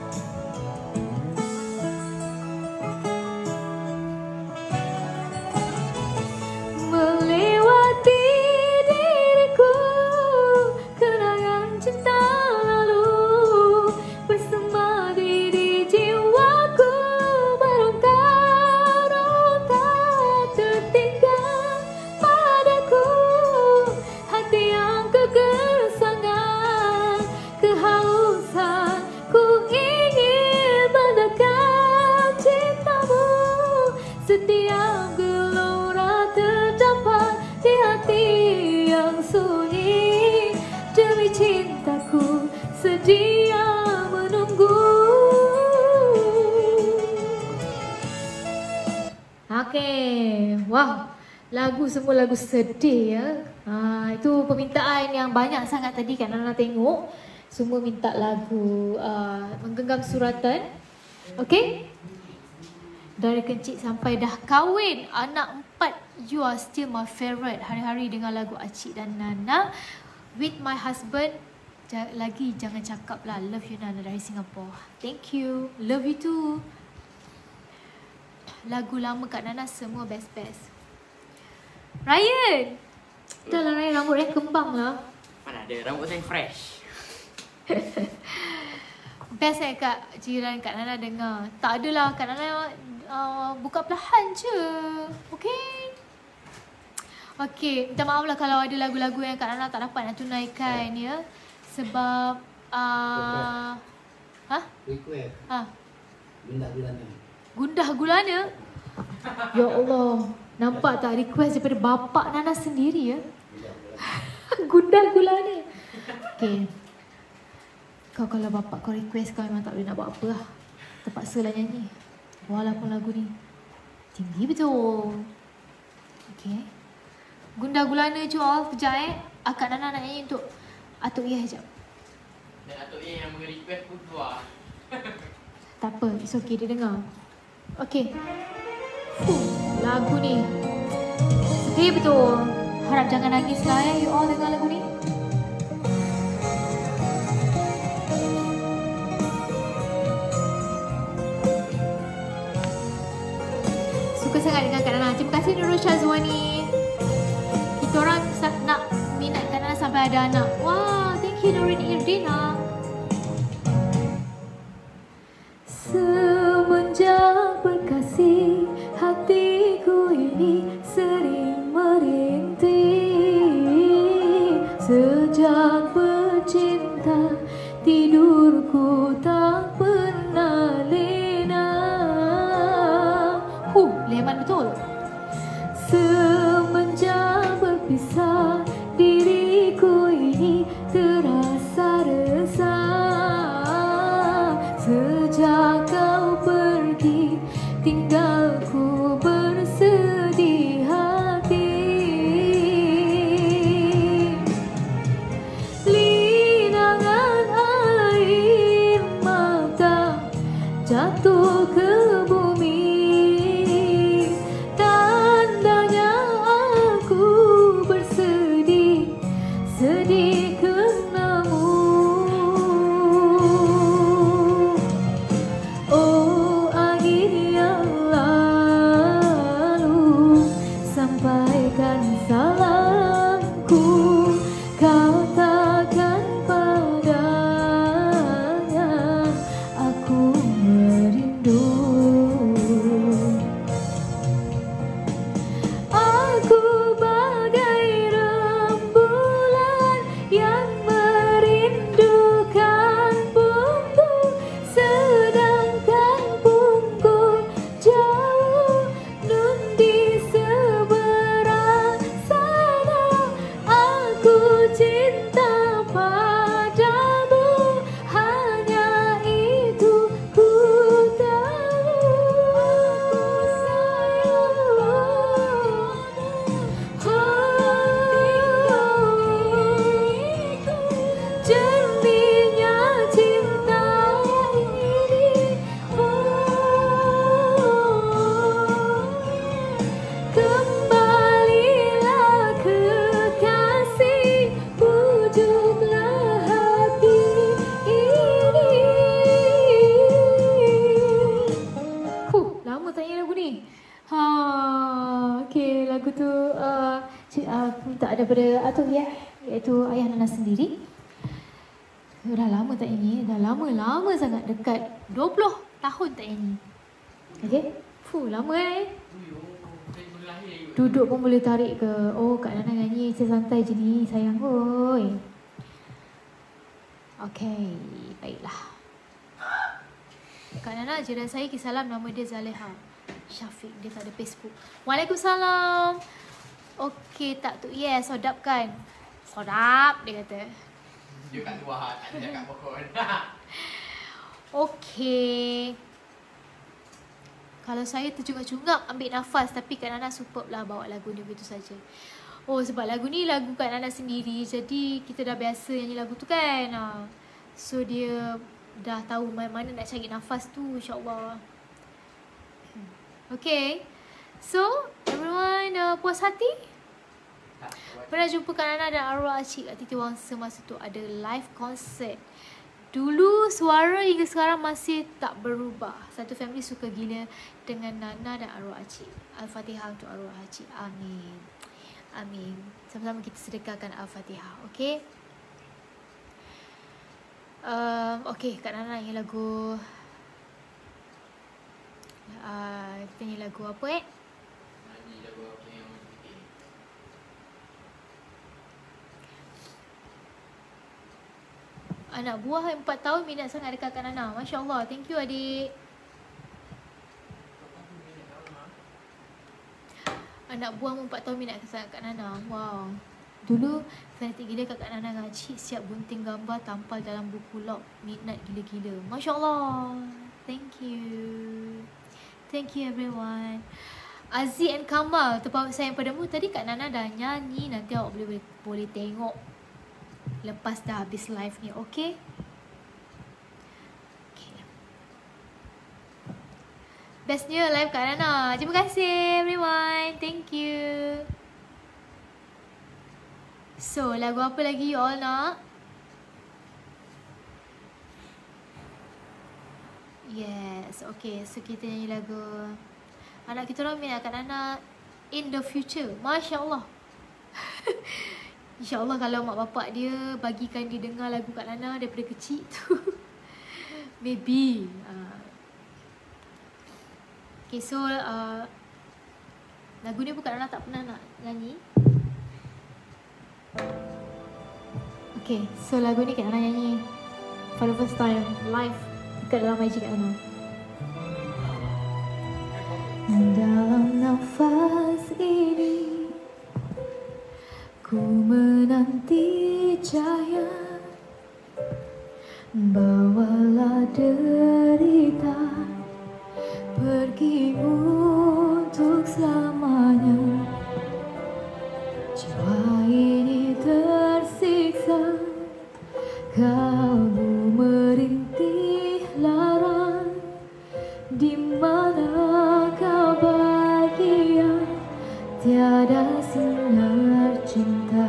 Melewati diriku kenangan cinta lalu, bersemadi di jiwaku, berontak-rontak tertinggal padaku. Hati yang kegersangan, kehausan, ku ingin mendekat cintamu. Setiap gelora terdapat di hati yang sunyi, demi cintaku sedia menunggu. Okay, wow, Lagu semua lagu sedih ya. Itu permintaan yang banyak sangat tadi kan Nana tengok. Semua minta lagu Menggenggam Suratan. Okay? Dari kecil sampai dah kahwin, anak 4, you are still my favourite. Hari-hari dengan lagu Acik dan Nana. With my husband, lagi jangan cakap lah. Love you Nana dari Singapore. Thank you. Love you too. Lagu lama Kak Nana semua best-best. Ryan! Dah lah Ryan, rambut Ryan kembang lah. Mana ada, rambut saya fresh. Best Kak jiran Kak Nana dengar. Tak adalah Kak Nana buka perlahan je. Okay? Okay, minta maaf lah kalau ada lagu-lagu yang Kak Nana tak dapat nak tunaikan ya. Sebab Request. Gundah gulana. Gundah gulana. Ya Allah, nampak tak request daripada bapak Nana sendiri ya. Gundah gulana. Okay. Kau kalau bapak kau request kau memang tak boleh nak buat apa lah. Terpaksa lah nyanyi. Walaupun lagu ni tinggi betul. Okay. Gundah gulana jual kejap Akak Nana nak nyanyi untuk Atuk Yeh sekejap. Dan Atuk Yeh yang request pun keluar. Tak apa, it's okay dia dengar. Okay. Lagu ni sedih betul. Harap jangan nangis lah ya you all dengar lagu ni. Suka sangat dengan Kak Nana. Terima kasih Nurul Syazwani. Kita orang nak minat Kak Nana sampai ada anak. Wah, thank you Nurin Irdina. Semenjak berkasih, hatiku ini sering merintih. Sejak bercinta, tidurku tak pernah lena. Leman betul. Semenjak berpisah, diriku ini terasa resah. Sejak kau pergi, tinggalku bersedih hati. Linangan air mata jatuh ke bumi. Tandanya aku bersedih, sedih kenamu. Oh angin yang lalu, sampaikan salamku, katakan padanya aku merindu. Aku bagai rembulan yang merindukan bumbu, sedangkan bumbu jauh nun di seberang sana. Aku cinta padamu, hanya itu ku tahu. Jernihnya cinta ini, kembalilah kekasih, pujuklah hati ini. Lama tak nyanyi lagu ni. Okay, lagu tu minta daripada Atuk Yeh, iaitu ayah Nana sendiri. Dah lama tak nyanyi, dah lama sangat, dekat 20 tahun tak nyanyi. Okay, lama Duduk pun boleh tarik ke. Oh, Kak Nana nyanyi santai je ni, sayang oi. Okay, baiklah. Kak Nana, jiran saya kisalam, nama dia Zaleha Syafiq, dia tak ada Facebook. Waalaikumsalam. Okey, tak tu. Yes, sodap kan? Sodap, dia kata. Dia kat luar, tak ada kat pokok. Okey. Kalau saya tercungap-cungap ambil nafas, tapi Kak Nana superb lah bawa lagu ni begitu saja. Oh, sebab lagu ni lagu Kak Nana sendiri, jadi kita dah biasa nyanyi lagu tu kan. So dia dah tahu mana nak cari nafas tu, insyaAllah. Okay, so everyone puas hati? Pernah jumpa Kak Nana dan arwah Acik kat Titi Wangsa masa tu ada live concert. Dulu suara hingga sekarang masih tak berubah. Satu family suka gila dengan Nana dan arwah Acik. Al-Fatihah untuk arwah Acik. Amin. Amin. Sama-sama kita sedekahkan Al-Fatihah. Okay. Okay, Kak Nana nyanyi lagu. Kita nyanyi lagu apa Nyanyi lagu apa yang fikir. Anak buah 4 tahun minat sangat dekat Kak Nana. Masya Allah. Thank you adik. Anak buah 4 tahun minat sangat Kak Nana. Wow. Dulu fanatik gila Kak Nana dengan Cik. Siap gunting gambar tampal dalam buku log. Minat gila-gila. Masya Allah. Thank you. Thank you everyone. Aziz and Kamal, terpaut sayang padamu. Tadi Kak Nana dah nyanyi. Nanti awak boleh tengok lepas dah habis live ni. Okay? Okay. Bestnya live Kak Nana. Terima kasih everyone. Thank you. So, lagu apa lagi you all nak? Yes, okay. So, kita nyanyi lagu. Anak kita orang minat Kak Nana in the future. Masya Allah. InsyaAllah kalau mak bapak dia bagikan dia dengar lagu Kak Nana daripada kecil tu. Maybe. Okay, so lagu ni pun Kak Nana tak pernah nak nyanyi. Okay, so lagu ni Kak Nana nyanyi for the first time live dekat dalam IG Kak Nana. Dalam nafas ini ku menanti cahaya, bawalah derita pergi untuk selamanya. Jiwa ini tersiksa, kalbu merintih lara. Di mana kau bahagia, tiada sinar cinta.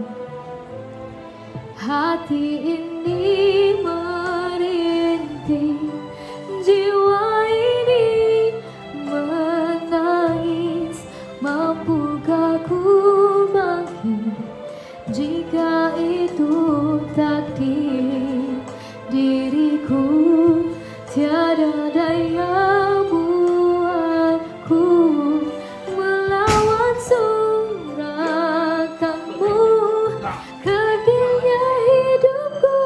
Hati ini merintih, jiwa ini menangis. Mampukah ku bangkit jika itu takdir diriku? Tiada daya buatku melawan suratanmu. Kedilnya hidupku,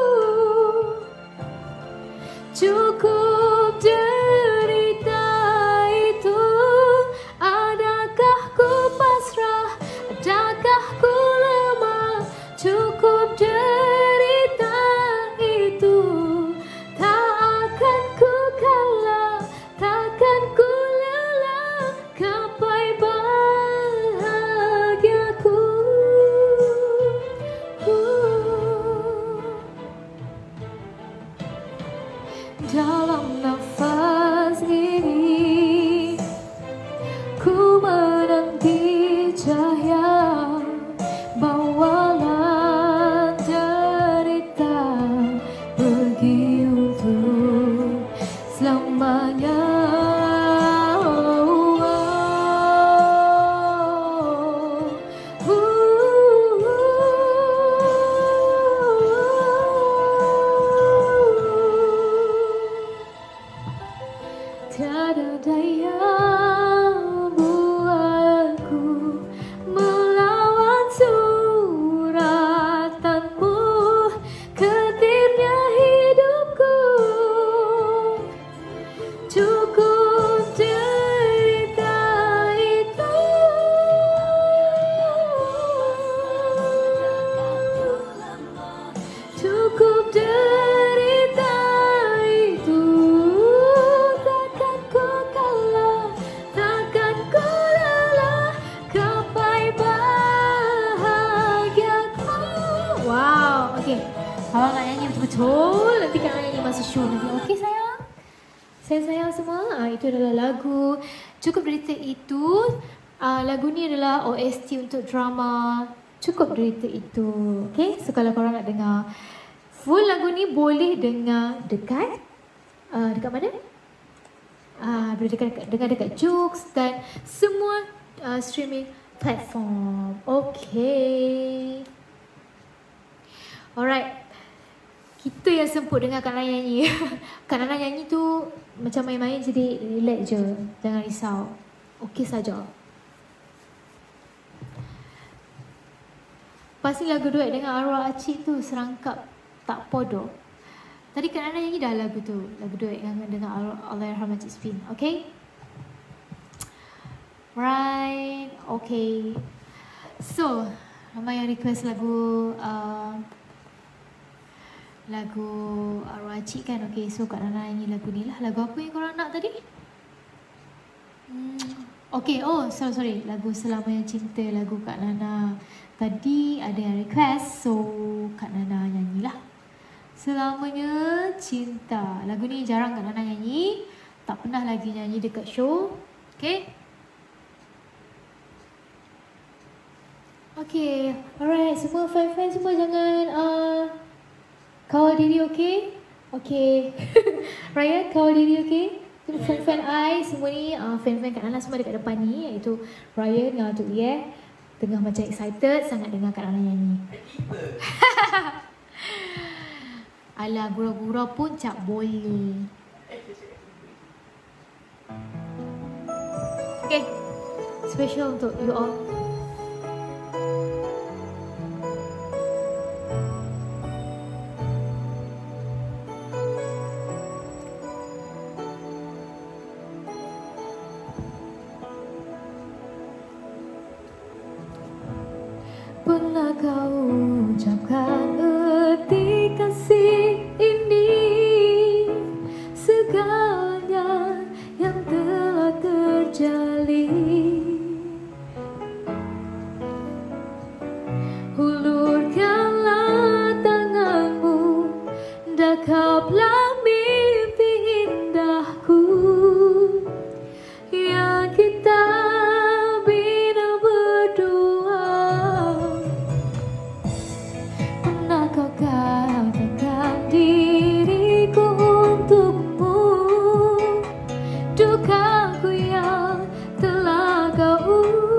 cukup derita itu. Adakah ku pasrah, adakah ku lemah? Cukup derita itu. Tak akan ku kalah, takkan ku lelah. Gapai bahagiaku. Dalam nafas ini ku menanti cahaya, bawalah derita pergi untuk selamanya. Tiada daya buatku melawan suratanmu. Ketirnya hidupku, cukup derita itu. Cukup derita itu. Takkan ku kalah, Sayang-sayang semua, itu adalah lagu Cukup Derita Itu. Lagu ni adalah OST untuk drama Cukup Derita Itu. Okay, so kalau korang nak dengar full lagu ni boleh dengar dekat dekat mana? Boleh dengar dekat Joox dan semua streaming platform. Okay. Alright. Kita yang semput dengar Kak Nana nyanyi. Kak Nana nyanyi tu macam main-main, jadi relax je. Jangan risau. Okey saja. Pasti lagu duet dengan arwah Acik tu serangkap tak podo. Tadi Kak Nana nyanyi dah lagu tu. Lagu duet dengan Allahyarham Acik Spin. Okay? Right. Okay. So, ramai yang request lagu lagu arwah Acik kan. Okay, so Kak Nana nyanyi lagu ni lah. Lagu apa yang korang nak tadi? Okay, oh sorry. Lagu Selamanya Cinta, lagu Kak Nana. Tadi ada yang request, so Kak Nana nyanyilah Selamanya Cinta. Lagu ni jarang Kak Nana nyanyi, tak pernah lagi nyanyi dekat show. Okay. Okay, alright, semua fan-fan semua jangan kawal diri, okay? Okay. Ryan, kawal diri, okay? Fan-fan I semua ni, fan-fan Kak Nana semua dekat depan ni, iaitu Ryan dengan Atuk Lieh. Tengah macam excited sangat dengar Kak Nana nyanyi. Alah, gurau-gurau pun tak boleh. Okay, special untuk you all. Pernah kau ucapkan erti kasih ini, segalanya yang telah terjalin. Hulurkanlah tanganmu, dakaplah mimpi indahku yang kita bina berdua. Pernah kau katakan diriku untukmu, dukaku yang telah kau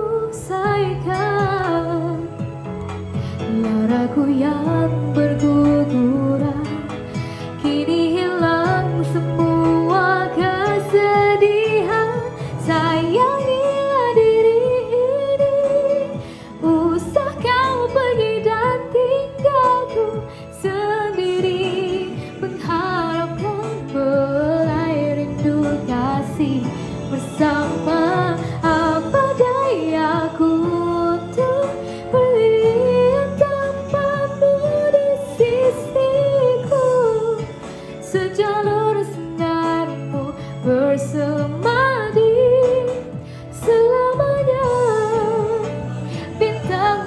usaikan, laraku yang berguguran, kini hilang semua kesedihan. Sayangilah diri ini, usah kau pergi dan tinggalku sendiri, mengharapkan belai rindu kasih bersama. Apa dayaku untuk berlian tanpamu di sisiku, sejalur sinarmu bersemadi selamanya. Bintang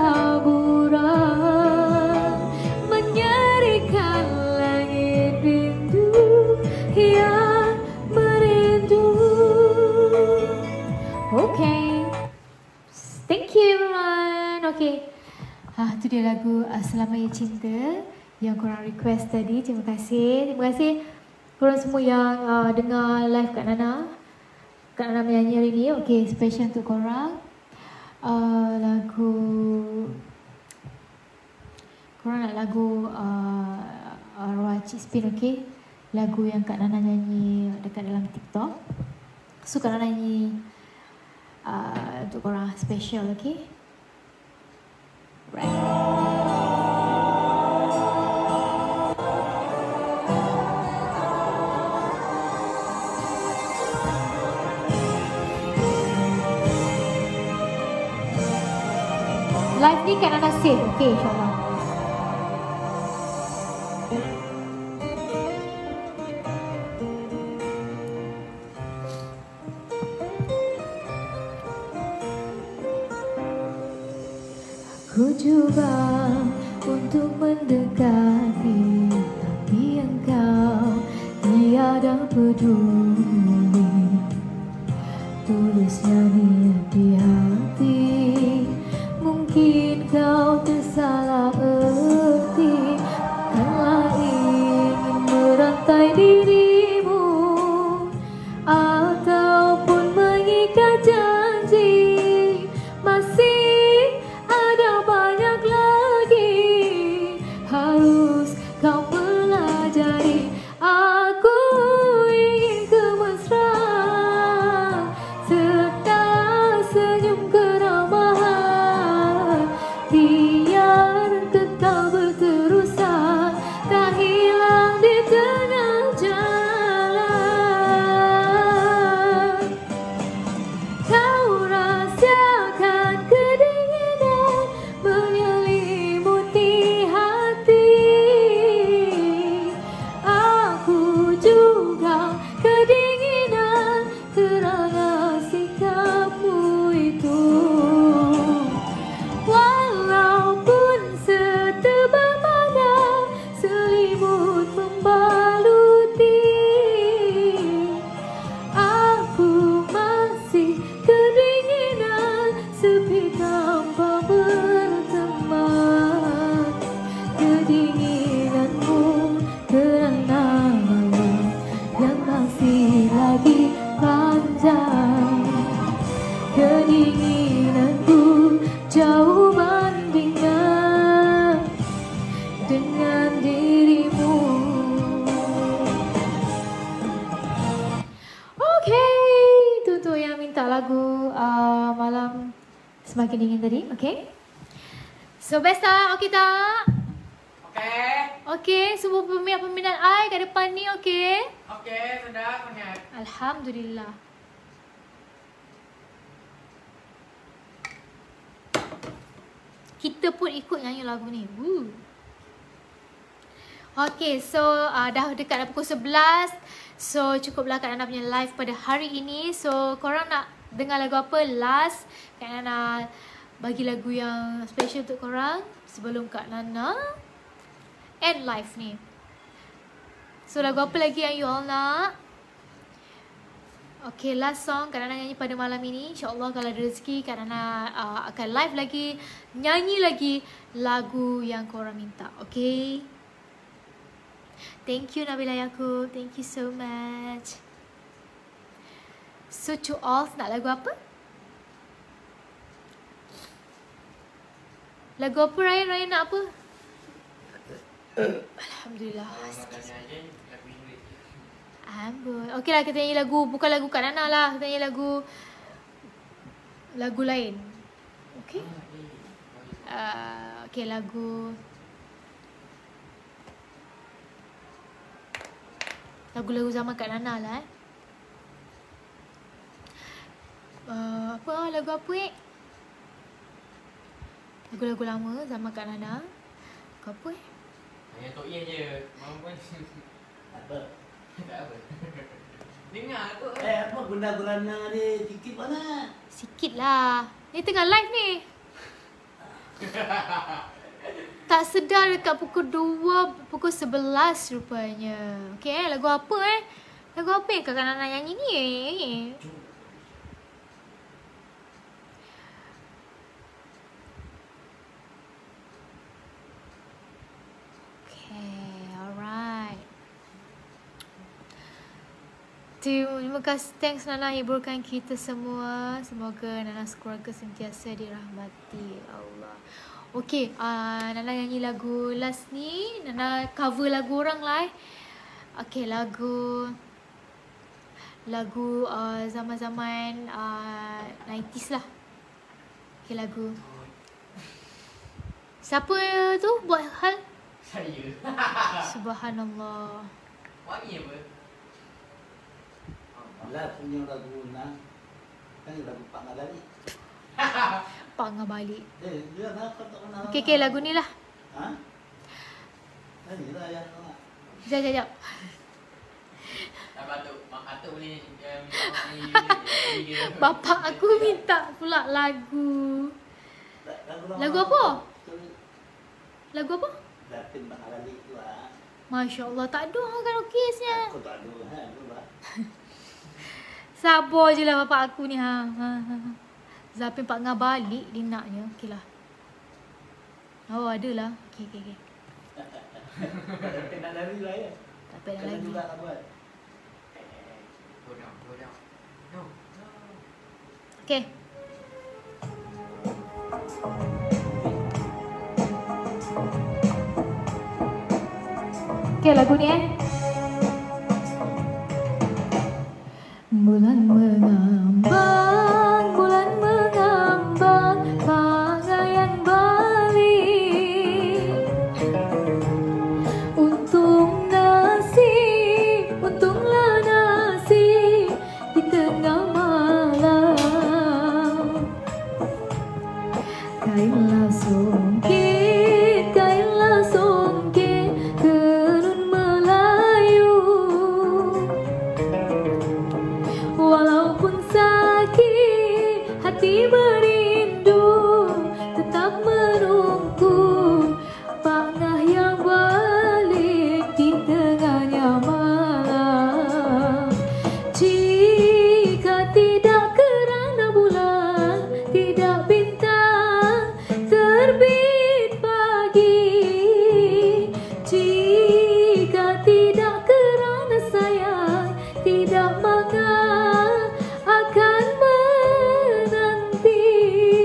bertaburan menyerikan langit rindu yang merindu. Okay, thank you everyone. Okay, itu dia lagu Selamanya Cinta yang korang request tadi. Terima kasih korang semua yang dengar live Kak Nana menyanyi hari ni. Okay, special untuk korang. Lagu korang nak lagu arwah Cik Spin, okay? Lagu yang Kak Nana nyanyi dekat dalam TikTok. So Kak Nana nyanyi untuk korang special, okay? Right. Live ni Kak Nana save, okay, insyaAllah. Ku coba untuk mendekati, tapi engkau tiada peduli, tulis nyanyi di hati. Mungkin kau tersalah erti, karena ingin merantai dirimu, ataupun mengikat janji. Masih ada banyak lagi harus kau pelajari. Aku ingin kemesraan serta senyum keramahan, biar kekal berterusan, tak hilang di tengah jalan. Kau rahasiakan kedinginan menyelimuti hati. Aku juga kedinginan kerana sikapmu itu. Walaupun setebal mana selimut membaluti, aku masih kedinginan sepi tanpa berteman. Kedinginanmu kerana malam yang masih lagi panjang. Kedinginanku jauh bandingkan dengan dirimu. Okay, itu untuk yang minta lagu Malam Semakin Dingin tadi. Okay, so best tak? Okay tak? Okey. Okay, semua peminat-peminat I kat depan ni okay? Okey, sudah sangat. Alhamdulillah. Kita pun ikut nyanyi lagu ni. Woo. Okay, so dah dekat dah pukul 11. So cukuplah Kak Nana punya live pada hari ini. So korang nak dengar lagu apa last? Kak Nana bagi lagu yang special untuk korang sebelum Kak Nana end live ni. So lagu apa lagi yang you all nak? Okay, last song Kak Nana nyanyi pada malam ini. InsyaAllah kalau ada rezeki Kak Nana akan live lagi, nyanyi lagi lagu yang korang minta. Okay, thank you Nabila Yaakob, thank you so much. So to all, nak lagu apa? Lagu apa Ryan? Ryan nak apa? Alhamdulillah. Amboi. Okey lah, kita nyanyi lagu, bukan lagu Kak Nana lah. Kita nyanyi lagu lain. Okey? Okey, lagu-lagu zaman Kak Nana lah apa lagu apa lagu-lagu lama zaman Kak Nana. Lagu apa Hanya Tok Ian je. Mama pun Apa? tak apa. Dengar tu. Apa guna-guna dia sikit mana? Sikit lah. Ni tengah live ni. Tak sedar dekat pukul 2, pukul 11 rupanya. Okay, lagu apa Lagu apa yang Kakak Nana nyanyi ni? Okay, alright. Terima kasih, thanks Nana hiburkan kita semua. Semoga Nana sekeluarga sentiasa dirahmati Allah. Okay, Nana nyanyi lagu last ni. Nana cover lagu orang lah Okay, lagu zaman-zaman 90s lah. Okay, lagu siapa tu buat hal? Saya. Subhanallah. Wangi apa? Lah punya lagu nak kan lagu Pak Ngadali. Pak Ngabalik. Dia nak tak kenal. Okay, lagu ni lah. Ha? Ini lah yang nak. Sekejap. Tak patut. Mak Atuk boleh Bapak aku minta pula lagu. Lagu apa? Lagu apa? Datin Pak Ngadali tu lah. Masya Allah, tak ada karaoke sebenarnya. Aku tak ada kan. Sabar je lah bapak aku ni. Zapin Pak Ngah balik dia naknya. Okey lah. Oh, ada lah. Okey. Tak nak lari lah ya. Tak payah Kena lagi. juga lah buat. Go down. No. Okey. Okey, lagu ni Bulan mengambang, bagaian balik. Untunglah nasib di tengah malam. Kainlah songket, tenun Melayu. Walaupun sakit, hati merindu, tetap menunggu Pak Ngah yang balik di tengahnya malam. Jika tidak kerana bulan, tidak bintang terbit pagi. Jika tidak kerana sayang, tidak maka akan menanti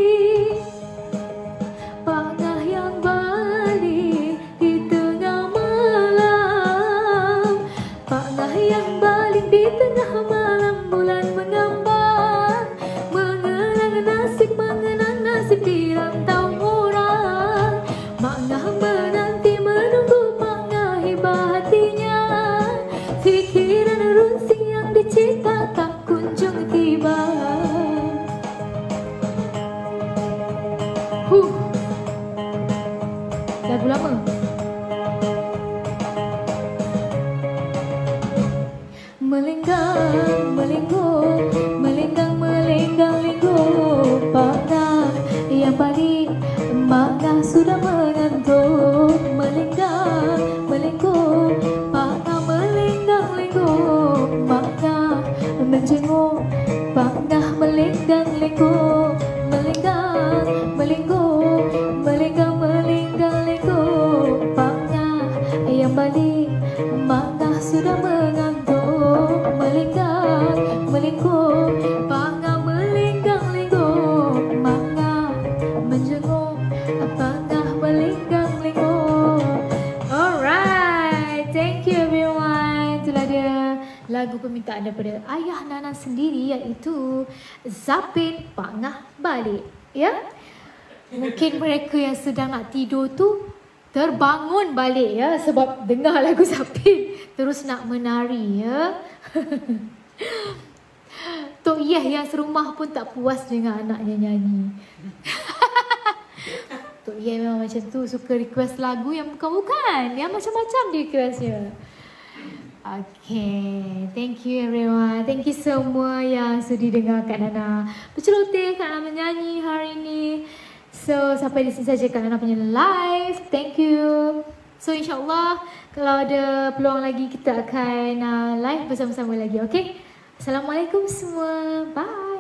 Pak Ngah yang balik di tengah malam. Pak Ngah yang balik di tengah malam. Bulan mengambang, mengenang nasib di rantau orang. Mak Ngah menanti menunggu Pak Ngah hibah hatinya. Fikiran runsing yang dicipta tak kunjung tiba. Lagu lama. Melenggang, Pak Ngah yang balik. Mak Ngah sudah mengantuk. Melenggang, Pak Ngah melenggang. Mak Ngah menjenguk. Pak Ngah melenggang. Pak Ngah yang balik. Mak Ngah sudah mengantuk. Melenggang, Pak Ngah melenggang. Mak Ngah menjenguk. Pak Ngah melenggang. Alright, thank you everyone. Itulah dia lagu permintaan daripada ayah Nana sendiri, iaitu Zapin Pak Ngah balik. Ya, mungkin mereka yang sedang nak tidur tu terbangun balik ya, sebab dengar lagu Zapin terus nak menari ya. Tok Yeh yang serumah pun tak puas dengan anaknya nyanyi. Tok Yeh memang macam tu, suka request lagu yang bukan-bukan, yang macam-macam dia requestnya. Okay, thank you everyone. Thank you semua yang sudi dengar Kak Nana berceloteh, Kak Nana menyanyi hari ini. So, sampai di sini saja Kak Nana punya live. Thank you. So, insyaAllah kalau ada peluang lagi kita akan live bersama-sama lagi. Okay? Assalamualaikum semua. Bye.